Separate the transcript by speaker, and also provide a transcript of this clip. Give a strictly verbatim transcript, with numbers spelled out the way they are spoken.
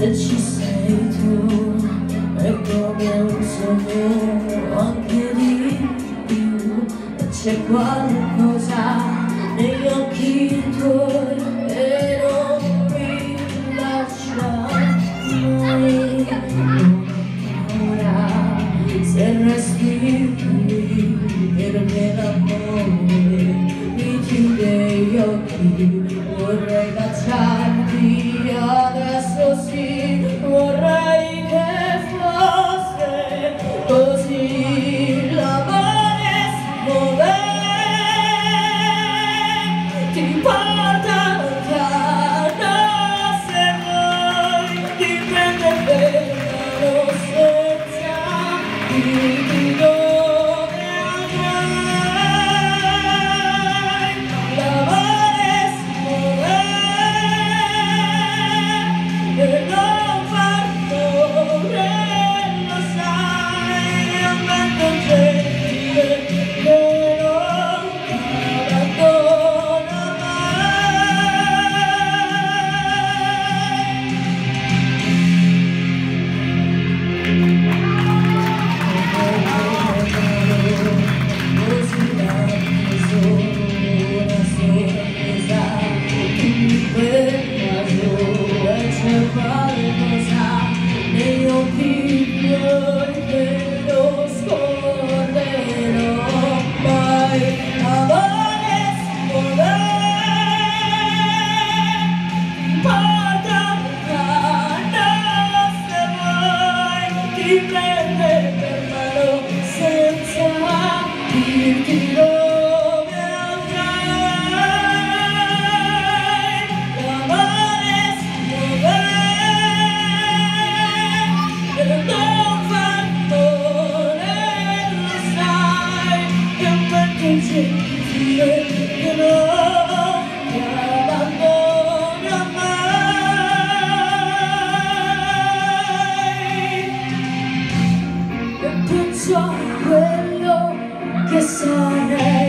Speaker 1: se ci sei tu è come un sogno, anche di più, e c'è qualcosa negli occhi tuoi e non mi lascia mai. Ora se resti qui perché l'amore mi chiude gli occhi, vorrei baciarti adesso, sì, vorrei che fosse così. L'amore si muove, ti porta lontano, se vuoi ti prende per mano senza dirti dove andrai. L'amore si muove e non far paura, lo sai, è un vento gentile che non ti abbandona mai. Così tanto solo una sorpresa, tu per caso, e c'è qualcosa negli occhi tuoi che non scorderò mai. Amore si muove, ti porta lontano, se vuoi ti prende per mano senza dirti dove andrai. L'amore si muove e non fa dolore, lo sai, è un vento gentile che non ti abbandona mai. E penso a quello che sarei